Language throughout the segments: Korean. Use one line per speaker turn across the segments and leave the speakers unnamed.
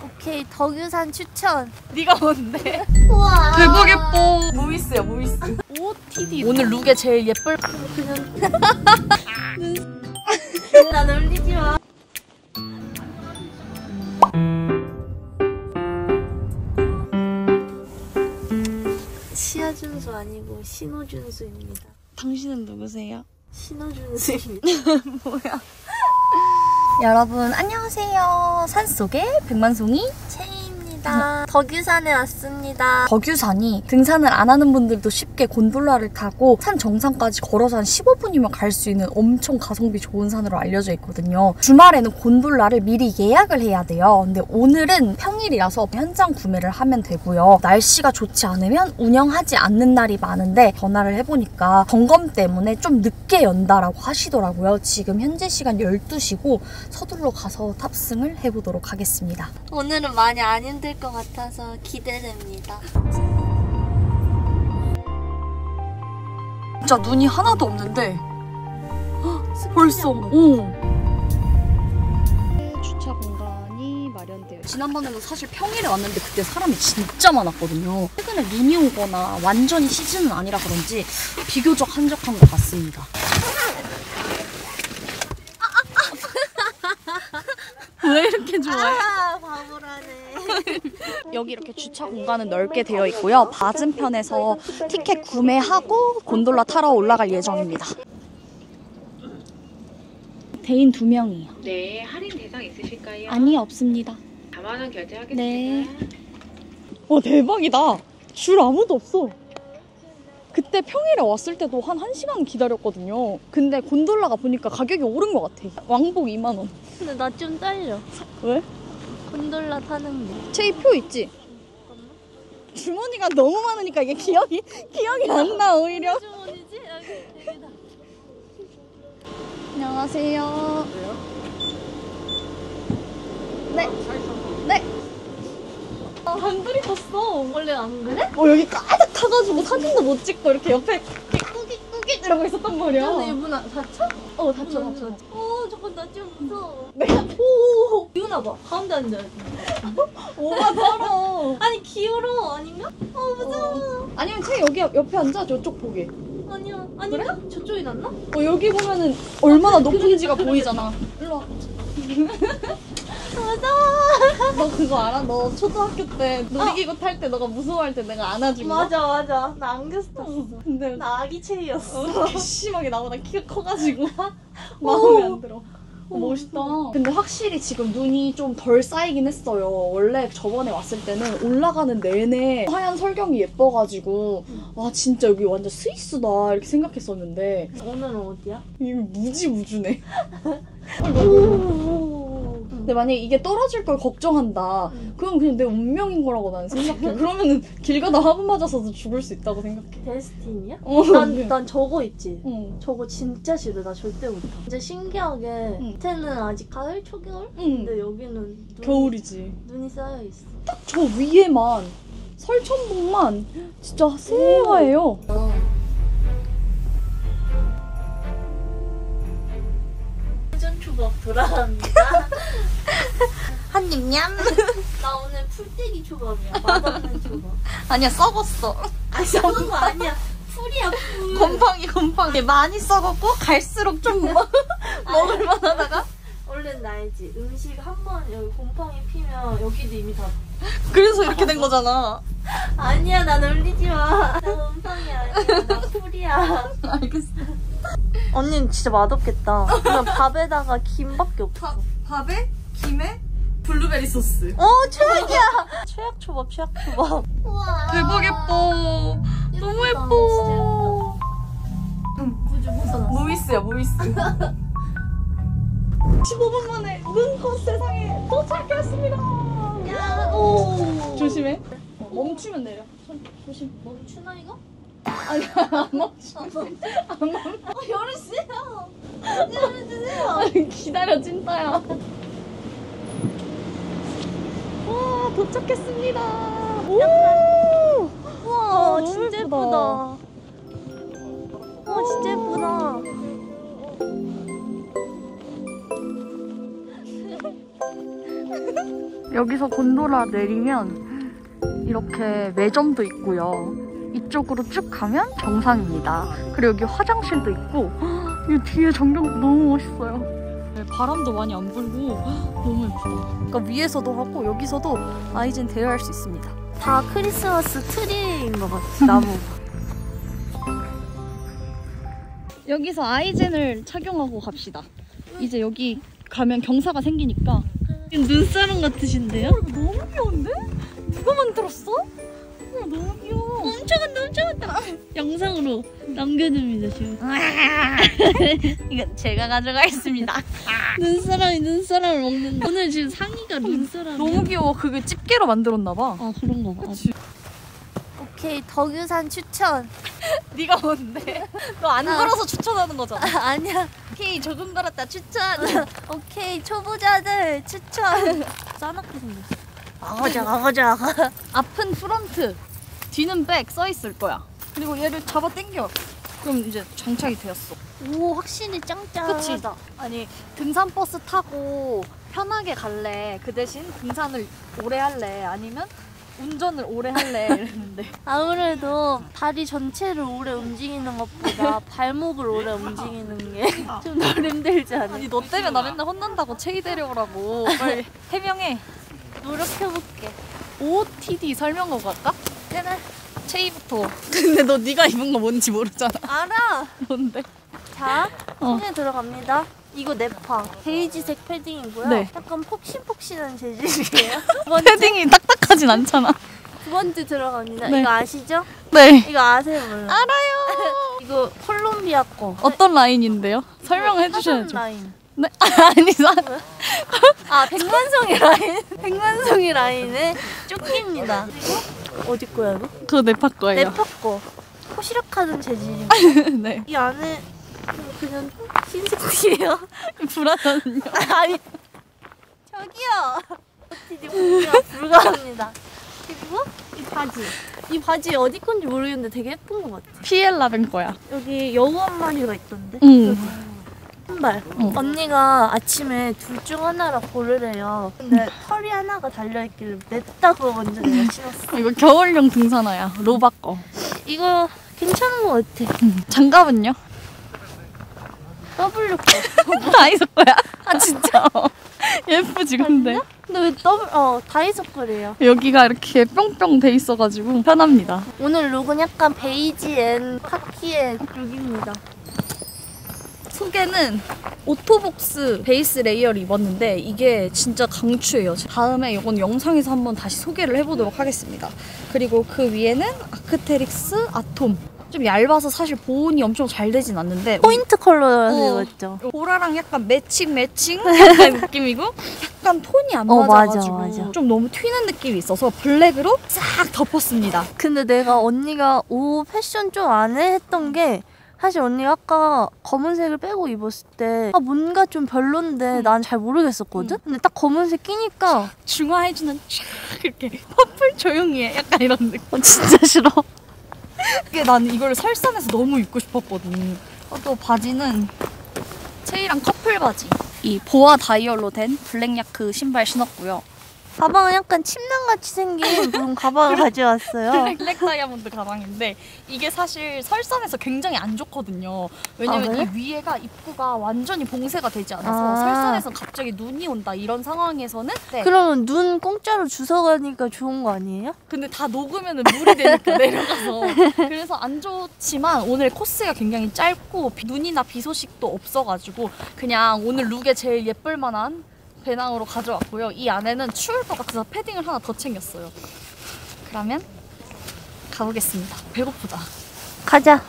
오케이, 덕유산 추천.
네가 뭔데?
우와.
대박 예뻐. 무이스야 무이스. 오 TD. 오늘 룩에 제일 예쁠.
나 놀리지 마. 시아준수 아니고 신호준수입니다.
당신은 누구세요?
신호준수입니다.
뭐야? 여러분 안녕하세요. 산속의 백만송이
채희입니다. 덕유산에 왔습니다.
덕유산이 등산을 안 하는 분들도 쉽게 곤돌라를 타고 산 정상까지 걸어서 한 15분이면 갈 수 있는 엄청 가성비 좋은 산으로 알려져 있거든요. 주말에는 곤돌라를 미리 예약을 해야 돼요. 근데 오늘은 평일이라서 현장 구매를 하면 되고요. 날씨가 좋지 않으면 운영하지 않는 날이 많은데 전화를 해보니까 점검 때문에 좀 늦게 연다라고 하시더라고요. 지금 현재 시간 12시고 서둘러 가서 탑승을 해보도록 하겠습니다.
오늘은 많이 안 힘들 것 같아서 기대됩니다.
진짜 눈이 하나도 없는데 벌써 주차 공간이 마련돼요. 지난번에는 사실 평일에 왔는데 그때 사람이 진짜 많았거든요. 최근에 눈이 오거나 완전히 시즌은 아니라 그런지 비교적 한적한 것 같습니다. 왜 이렇게 좋아해?
바보라네.
여기 이렇게 주차 공간은 넓게 되어 있고요. 맞은편에서 티켓 구매하고 곤돌라 타러 올라갈 예정입니다. 대인 2명이요.
네, 할인 대상 있으실까요?
아니, 없습니다.
4만 원 결제하겠습니다.
네. 와, 대박이다. 줄 아무도 없어. 그때 평일에 왔을 때도 한 1시간 기다렸거든요. 근데 곤돌라가 보니까 가격이 오른 것 같아. 왕복 2만 원.
근데 나 좀 떨려.
왜?
곤돌라 타는 게.
제이 표 있지? 주머니가 너무 많으니까 이게 기억이 안 나, 오히려.
주머니지? 여기다.
안녕하세요. 네. 네. 단둘이 탔어.
원래 안 그래?
여기 가득 타가지고 사진도 못 찍고 이렇게 옆에 꾸깃 이러고 있었단 말이야.
근데 이분 다쳐?
다쳐.
잠깐 나 좀 무서워.
네.
오, 기우나 봐. 가운데 앉아야지.
오가 떨어.
아니 기울어 아닌가? 무서워.
아니면 쟤 여기 옆에 앉아. 저쪽 보게.
아니야. 아닌가? 그래? 저쪽이 낫나?
여기 보면은 얼마나 높은지가 보이잖아. 일로 와.
무서워.
너 그거 알아? 너 초등학교 때 놀이기구 탈 때 너가 무서워할 때 내가 안아준 거?
맞아. 나 안경 썼어.
근데
나 아기 체이였어.
심하게 나보다 키가 커가지고 마음에 안 들어. 멋있다. 근데 확실히 지금 눈이 좀 덜 쌓이긴 했어요. 원래 저번에 왔을 때는 올라가는 내내 하얀 설경이 예뻐가지고 와 진짜 여기 완전 스위스다 이렇게 생각했었는데
오늘은 어디야?
이게 무지무주네. 근데 만약에 이게 떨어질 걸 걱정한다. 그건 그냥 내 운명인 거라고 나는 생각해. 그러면은 길 가다 화분 맞아서도 죽을 수 있다고 생각해.
데스티니야?
네.
난 저거 있지.
응.
저거 진짜 싫어. 나 절대 못해. 진짜 신기하게 밑에는 아직 가을, 초겨울? 근데 여기는
겨울이지.
눈이 쌓여있어.
딱 저 위에만 설천봉만 진짜 새하얘요.
회전 초밥 돌아갑니다. 한입 냠. 나 오늘 풀떼기 초밥이야. 맛없는 초밥.
아니야 썩었어.
썩은 거 아니야. 풀이야 풀.
곰팡이 많이 썩었고 갈수록 좀 먹을만 하다가
원래는 알지. 음식 한 번 여기 곰팡이 피면 여기도 이미 다.
그래서 이렇게 된 거잖아.
아니야 나 놀리지 마. 나 곰팡이 아니야. 나 풀이야.
알겠어.
언니는 진짜 맛없겠다. 그냥 밥에다가 김밖에 없어.
밥에 김에 블루베리 소스.
최악이야. 최악 초밥. 우와.
대박 예뻐. 너무 예뻐. 무이스야 무이스. 15분 만에 눈꽃 세상에 도착했습니다.
야, 오.
조심해. 멈추면 내려. 조심.
멈추나 이거?
아니야 안 멈춰.
열어주세요. 열어주세요.
기다려 찐따야. 와 도착했습니다. 오.
우와,
너무
진짜
예쁘다.
예쁘다. 진짜 예쁘다.
여기서 곤돌라 내리면 이렇게 매점도 있고요. 이쪽으로 쭉 가면 정상입니다. 그리고 여기 화장실도 있고 이 뒤에 전경도 너무 멋있어요. 바람도 많이 안 불고 너무 예쁘다. 그러니까 위에서도 하고 여기서도 아이젠 대여할 수 있습니다.
다 크리스마스 트리인 것 같아. 나무.
여기서 아이젠을 착용하고 갑시다. 이제 여기 가면 경사가 생기니까.
눈사람 같으신데요?
너무 귀여운데? 누가 만들었어? 너무 귀여워.
훔쳐간다 훔쳐간다. 영상으로 남겨줍니다 지금.
이건 제가 가져가겠습니다.
눈사람이 눈사람을 먹는다. 오늘 지금 상의가 눈사람.
너무 귀여워. 그게 집게로 만들었나봐.
아 그런가 봐.
그치?
오케이 덕유산 추천.
네가 뭔데? 너 안 걸어서 추천하는 거잖아.
아니야.
오케이 조금 걸었다 추천.
오케이 초보자들 추천. 싸납게 생겼어. 가보자.
앞은 프론트, 뒤는 백 써있을 거야. 그리고 얘를 잡아 당겨. 그럼 이제 장착이 되었어.
오 확실히 짱짱하다.
그치? 아니 등산 버스 타고 편하게 갈래? 그 대신 등산을 오래 할래? 아니면 운전을 오래 할래? 이랬는데
아무래도 다리 전체를 오래 움직이는 것보다 발목을 오래 움직이는 게 좀 덜 힘들지 않아?
아니 너 때문에 나 맨날 혼난다고 체이 데려오라고. 빨리 해명해.
노력해볼게.
OOTD 설명하고 갈까? 그래. 체이부터. 근데 너 네가 입은 거 뭔지 모르잖아.
알아!
뭔데?
자, 손에 들어갑니다. 이거 네파. 베이지색 패딩이고요.
네.
약간 폭신폭신한 재질이에요.
패딩이 딱딱하진 않잖아.
두 번째 들어갑니다.
네.
이거 아시죠?
네.
이거 아세요? 몰라요?
알아요.
이거 콜롬비아 거.
어떤 라인인데요? 설명해 주셔야죠.
라인.
네. 아니
아, 백만송이 라인. 백만송이 라인에 조끼입니다. 그리고 어디 거야 이거?
그거 네파 거예요.
네파 거. 포시락하는 재질입니다.
네.
이 안에 그냥 흰색 티예요.
불안하는요.
아니 저기요. OOTD 공개가 불가합니다. 그리고 이 바지. 이 바지 어디 건지 모르겠는데 되게 예쁜 것 같아.
피엘라벤 거야.
여기 여우 한 마리가 있던데. 신발. 언니가 아침에 둘 중 하나라 고르래요. 근데 털이 하나가 달려있길래 냈다고 먼저 내가 신었어.
이거 겨울용 등산화야. 로바 거.
이거 괜찮은 것 같아.
장갑은요?
W 거.
다이소 거야? 아 진짜? 예쁘지 근데?
근데 왜 다이소 거래요.
여기가 이렇게 뿅뿅 돼 있어가지고 편합니다.
오늘 룩은 약간 베이지 앤 카키의 룩입니다.
속에는 오토복스 베이스 레이어를 입었는데 이게 진짜 강추예요. 다음에 이건 영상에서 한번 다시 소개를 해보도록 하겠습니다. 그리고 그 위에는 아크테릭스 아톰. 좀 얇아서 사실 보온이 엄청 잘 되진 않는데
포인트 컬러라서 입었죠.
보라랑 약간 매칭 약간 느낌이고 약간 톤이 안 맞아가지고
맞아.
좀 너무 튀는 느낌이 있어서 블랙으로 싹 덮었습니다.
근데 내가 언니가 패션 좀 안 해 했던 게 사실 언니가 아까 검은색을 빼고 입었을 때 뭔가 좀 별론데 난 잘 모르겠었거든? 근데 딱 검은색 끼니까
중화해주는 쫙 이렇게 퍼플 조용히 해 약간 이런 느낌.
진짜 싫어.
이게 난 이걸 설산에서 너무 입고 싶었거든. 또 바지는 체이랑 커플 바지. 이 보아 다이얼로 된 블랙야크 신발 신었고요.
가방은 약간 침낭같이 생긴 그런 가방을 가져왔어요.
블랙 다이아몬드 가방인데 이게 사실 설산에서 굉장히 안 좋거든요. 왜냐면
그래?
이 위에가 입구가 완전히 봉쇄가 되지 않아서 설산에서 갑자기 눈이 온다 이런 상황에서는
그러면 눈 공짜로 주워가니까 좋은 거 아니에요?
근데 다 녹으면 물이 되니까 내려가서 그래서 안 좋지만 오늘 코스가 굉장히 짧고 눈이나 비 소식도 없어가지고 그냥 오늘 룩에 제일 예쁠 만한 배낭으로 가져왔고요. 이 안에는 추울 것 같아서 패딩을 하나 더 챙겼어요. 그러면 가보겠습니다. 배고프다.
가자.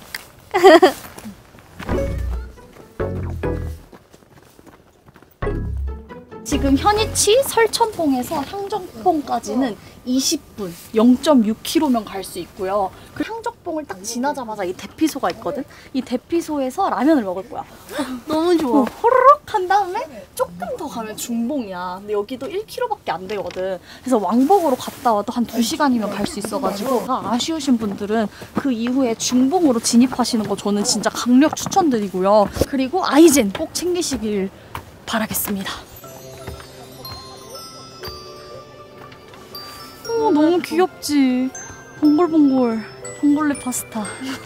지금 현이치 설천봉에서 향정봉까지는 20분, 0.6km면 갈 수 있고요. 그 향정봉을 딱 지나자마자 이 대피소가 있거든? 이 대피소에서 라면을 먹을 거야.
너무 좋아.
호로록 한 다음에 조금 더 가면 중봉이야. 근데 여기도 1km밖에 안 되거든. 그래서 왕복으로 갔다 와도 한 2시간이면 갈 수 있어가지고 아쉬우신 분들은 그 이후에 중봉으로 진입하시는 거 저는 진짜 강력 추천드리고요. 그리고 아이젠 꼭 챙기시길 바라겠습니다. 너무 귀엽지? 봉골봉골 봉골레 파스타.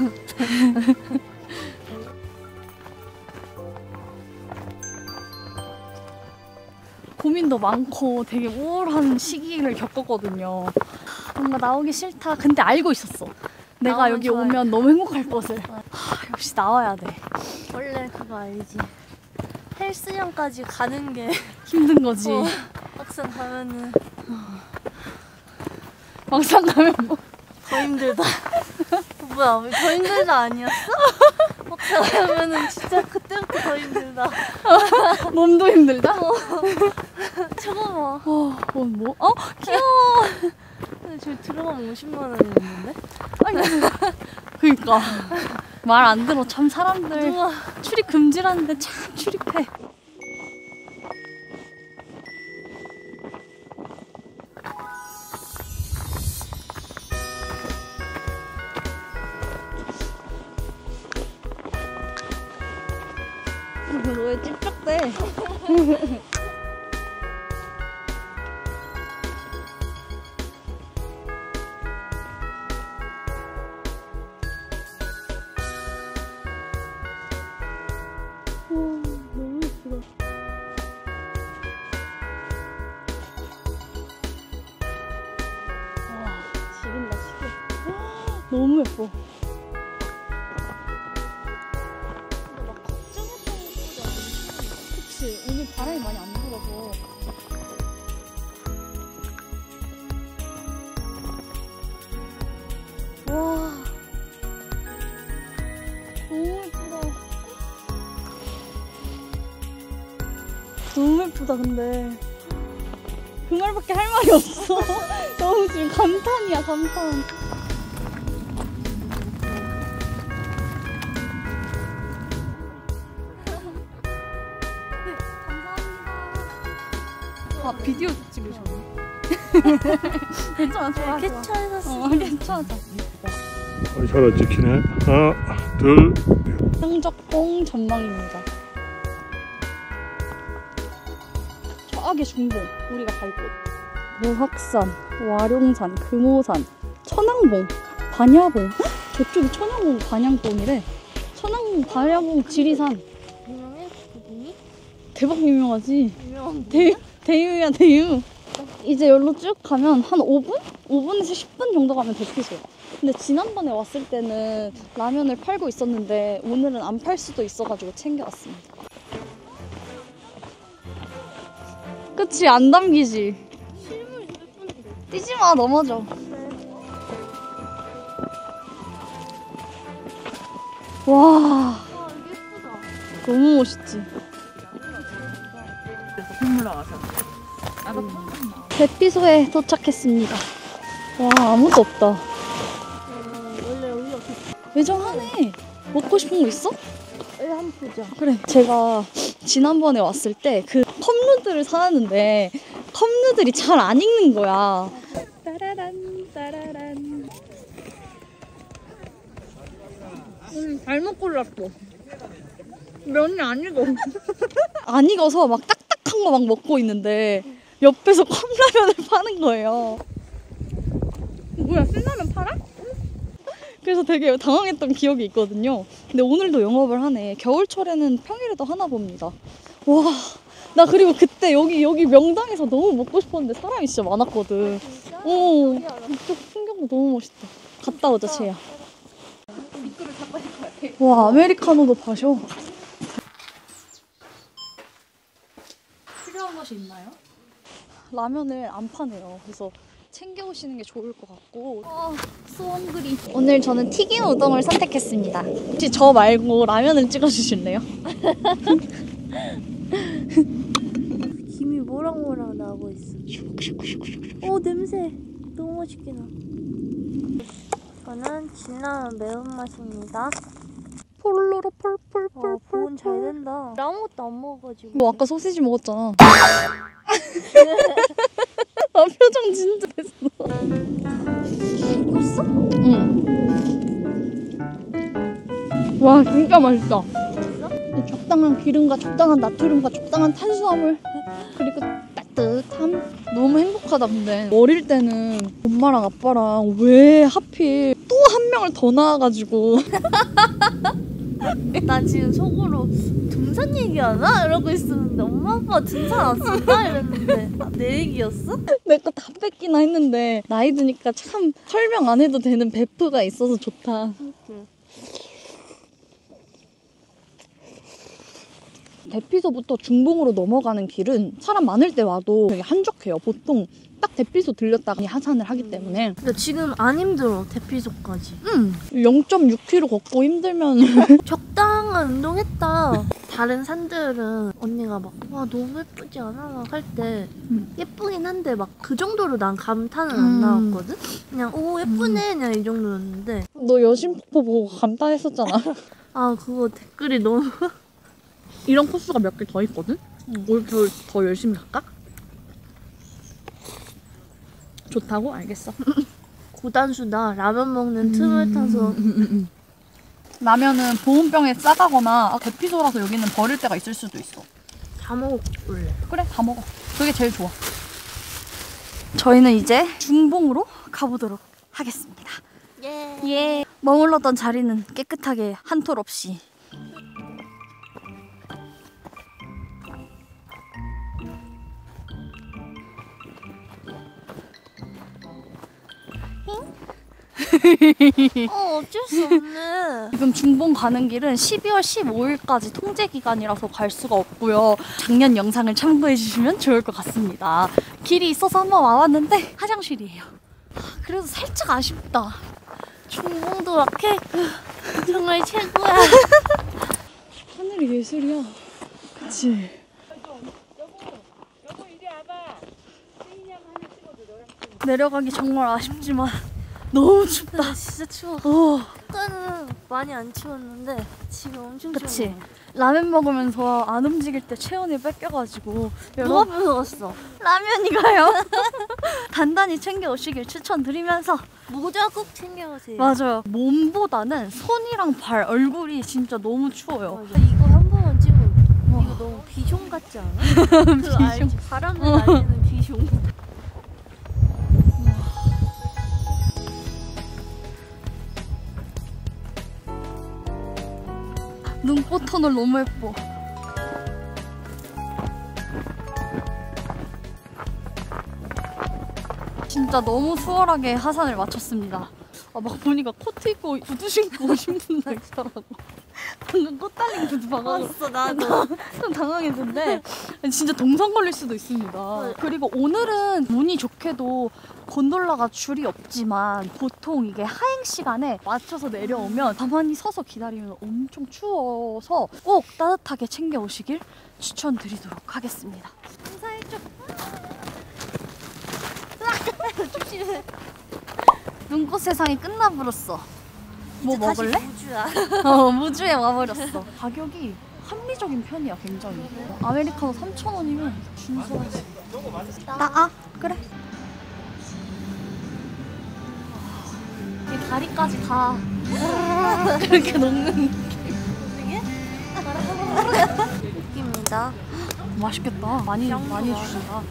고민도 많고 되게 우울한 시기를 겪었거든요. 뭔가 나오기 싫다. 근데 알고 있었어. 내가
나오면
여기
좋아해.
오면 너무 행복할 것을. 역시 나와야 돼.
원래 그거 알지? 헬스장까지 가는 게
힘든 거지.
막상 가면은
막상 가면 뭐.
더 힘들다. 뭐야, 왜 더 힘들다 아니었어? 막상 가면은 진짜 그때부터 더 힘들다.
몸도 힘들다?
저거 봐.
뭐? 귀여워.
근데 저기 들어가면 50만 원이었는데?
그니까. 말 안 들어. 참 사람들.
누가
출입 금지라는데 참 출입해. 너의 찝쩍대. 너무 예쁘다. 와, 지린다, 시계. 너무 예뻐. 근데 막 걱정했던 것보다 그치, 오늘 바람이 많이 안 불어서. 와, 너무 예쁘다. 너무 예쁘다. 근데 그 말밖에 할 말이 없어. 너무 지금 감탄이야, 감탄. 아, 비디오 찍으셨네. 괜찮아, 좋아, 좋아.
개차에서
괜찮아.
잘 찍히네. 하나, 둘.
흥적봉 전망입니다. 저기 중봉, 우리가 갈 곳. 무학산, 와룡산, 금오산, 천왕봉, 반야봉. 헉? 저쪽이 천왕봉, 반야봉이래. 천왕봉, 반야봉, 지리산.
유명해? 그분이?
대박 유명하지.
유명한
대유야, 대유. 이제 여기로 쭉 가면 한 5분? 5분에서 10분 정도 가면 대피소야. 근데 지난번에 왔을 때는 라면을 팔고 있었는데 오늘은 안 팔 수도 있어가지고 챙겨왔습니다. 그치? 안 담기지? 뛰지 마, 넘어져. 와,
여기 예쁘다.
너무 멋있지? 대피소에 도착했습니다. 와, 아무도 없다.
원래 여기가
매정하네. 먹고 싶은 거 있어?
한번 보자.
그래. 제가 지난번에 왔을 때 그 컵누들을 사왔는데 컵누들이 잘 안 익는 거야. 따라란 따라란. 잘못 골랐어. 면이 안 익어. 안 익어서 막 딱딱한 거 막 먹고 있는데 옆에서 컵라면을 파는 거예요. 뭐야, 신라면 팔아? 그래서 되게 당황했던 기억이 있거든요. 근데 오늘도 영업을 하네. 겨울철에는 평일에도 하나 봅니다. 와, 나 그리고 그때 여기 명당에서 너무 먹고 싶었는데 사람이 진짜 많았거든. 오, 이쪽 풍경도 너무 멋있다. 갔다 오자, 채야. 와, 아메리카노도 파셔. 필요한 것이 있나요? 라면을 안 파네요. 그래서 챙겨오시는 게 좋을 것 같고. 수원그리. 오늘 저는 튀김 우동을 선택했습니다. 혹시 저 말고 라면을 찍어주실래요?
김이 모락모락 나고 있어. 오, 냄새 너무 맛있게 나. 이거는 진라면 매운맛입니다.
폴로로 폴폴폴폴.
보온 잘 된다. 나 아무것도 안 먹어가지고.
너 아까 소시지 먹었잖아. 아, 표정 진짜 됐어.
익었어?
응. 와, 진짜 맛있다. 적당한 기름과 적당한 나트륨과 적당한 탄수화물, 그리고 딱 따뜻함. 너무 행복하다. 근데 어릴 때는 엄마랑 아빠랑 왜 하필 또 한 명을 더 낳아가지고
나 지금 속으로 등산 얘기하나? 이러고 있었는데 엄마 아빠 등산 왔었나? 이랬는데 내 얘기였어?
내 거 다 뺏기나 했는데 나이 드니까 참 설명 안 해도 되는 베프가 있어서 좋다. 대피소부터 중봉으로 넘어가는 길은 사람 많을 때 와도 되게 한적해요. 보통 딱 대피소 들렸다가 하산을 하기 때문에.
근데 지금 안 힘들어, 대피소까지.
0.6km 걷고 힘들면
적당한 운동했다. 다른 산들은 언니가 막 와 너무 예쁘지 않아? 막 할 때 예쁘긴 한데 막 그 정도로 난 감탄은 안 나왔거든? 그냥 오 예쁘네 그냥 이 정도였는데
너 여신폭포 보고 감탄했었잖아.
아 그거 댓글이 너무
이런 코스가 몇 개 더 있거든? 올 겨울 더 열심히 갈까? 좋다고? 알겠어.
고단수다. 라면 먹는 틈을 타서
라면은 보온병에 싸가거나 대피소라서 여기는 버릴 때가 있을 수도 있어.
다 먹을래.
그래, 다 먹어. 그게 제일 좋아. 저희는 이제 중봉으로 가보도록 하겠습니다.
예.
예. 머물렀던 자리는 깨끗하게 한 톨 없이.
어쩔 수 없네.
지금 중봉 가는 길은 12월 15일까지 통제 기간이라서 갈 수가 없고요. 작년 영상을 참고해 주시면 좋을 것 같습니다. 길이 있어서 한번 와봤는데 화장실이에요. 그래서 살짝 아쉽다.
중봉도 락해. 정말 최고야.
하늘이 예술이야. 그치? 내려가기 정말 아쉽지만 너무 춥다.
진짜 추워. 아까는 많이 안 추웠는데 지금 엄청 추워.
그치? 라면 먹으면서 안 움직일 때 체온이 뺏겨가지고
누가 뺏어갔어?
라면이가요. 단단히 챙겨 오시길 추천드리면서
모자 꼭 챙겨가세요.
맞아요. 몸보다는 손이랑 발, 얼굴이 진짜 너무 추워요.
맞아. 이거 한 번만 찍어. 이거 너무 비숑 같지 않아? 그 알지? 바람을 날리는 비숑.
눈꽃 터널 너무 예뻐. 진짜 너무 수월하게 하산을 마쳤습니다. 막 보니까 코트 입고 구두 신고 오신 분들 있더라고. 방금 꽃 달린 구두 봐가지고
나도.
좀 당황했는데 진짜 동상 걸릴 수도 있습니다. 그리고 오늘은 운이 좋게도 곤돌라가 줄이 없지만 보통 이게 하행 시간에 맞춰서 내려오면 가만히 서서 기다리면 엄청 추워서 꼭 따뜻하게 챙겨 오시길 추천드리도록 하겠습니다.
감사해줘.
눈꽃 세상이 끝나버렸어. 뭐
다시
먹을래?
무주야.
무주에 와버렸어. 가격이 합리적인 편이야, 굉장히. 아메리카노 3,000원이면 준수하지. 그래. 이 다리까지 다 이렇게 녹는
느낌입니다.
맛있겠다. 많이 주신다.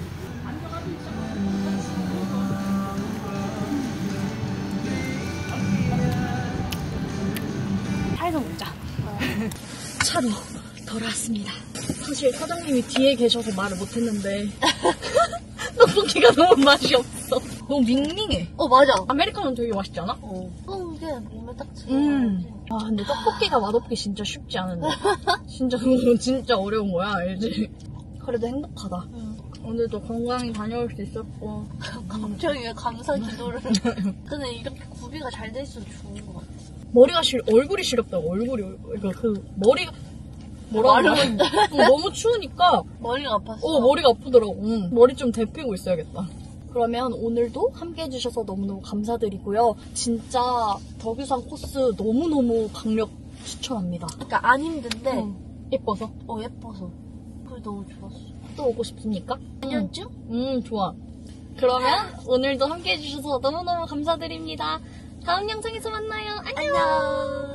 살도 먹자. 차로 돌아왔습니다. 사실 사장님이 뒤에 계셔서 말을 못했는데 떡볶이가 너무 맛이 없어. 너무 밍밍해. 맞아. 아메리카노는 되게 맛있지 않아?
뜨거운 게 몸에 딱 들어.
근데 떡볶이가 맛없기 진짜 쉽지 않은데. 진짜 그거 진짜 어려운 거야, 알지? 그래도 행복하다. 오늘도 건강히 다녀올 수 있었고.
갑자기 왜 감사 기도를. 근데 이렇게 구비가 잘 돼 있어서 좋은 것 같아.
얼굴이 시렵다고, 그러니까 그 머리가 뭐라고 하는 너무 추우니까
머리가 아팠어.
머리가 아프더라고. 머리 좀 데피고 있어야겠다. 그러면 오늘도 함께 해주셔서 너무너무 감사드리고요. 진짜 덕유산 코스 너무너무 강력 추천합니다.
그러니까 안 힘든데
예뻐서?
예뻐서. 그게 너무 좋았어.
또 오고 싶습니까?
내년쯤?
좋아. 그러면 오늘도 함께 해주셔서 너무너무 감사드립니다. 다음 영상에서 만나요. 안녕.